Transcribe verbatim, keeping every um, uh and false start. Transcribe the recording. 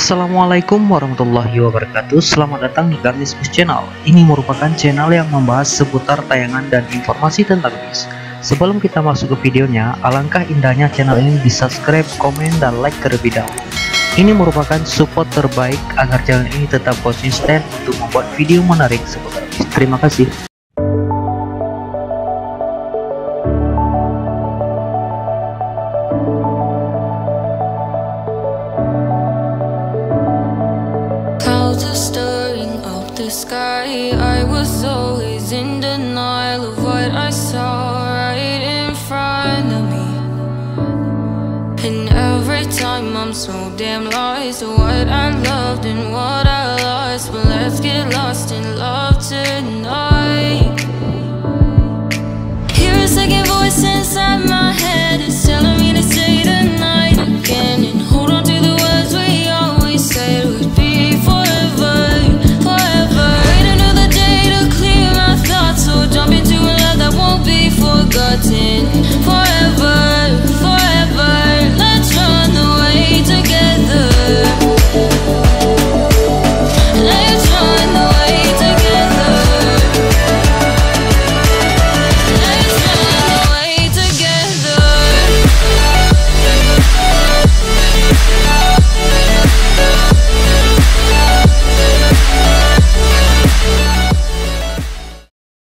Assalamualaikum warahmatullahi wabarakatuh. Selamat datang di Garnis News Channel. Ini merupakan channel yang membahas seputar tayangan dan informasi tentang news. Sebelum kita masuk ke videonya, alangkah indahnya channel ini di subscribe, komen, dan like terlebih dahulu. Ini merupakan support terbaik agar channel ini tetap konsisten untuk membuat video menarik seputar news. Terima kasih. Stirring up the sky, I was always in denial of what I saw right in front of me. And every time I'm so damn lost to what I loved and what I lost. But let's get lost in love tonight. Hear a second voice inside my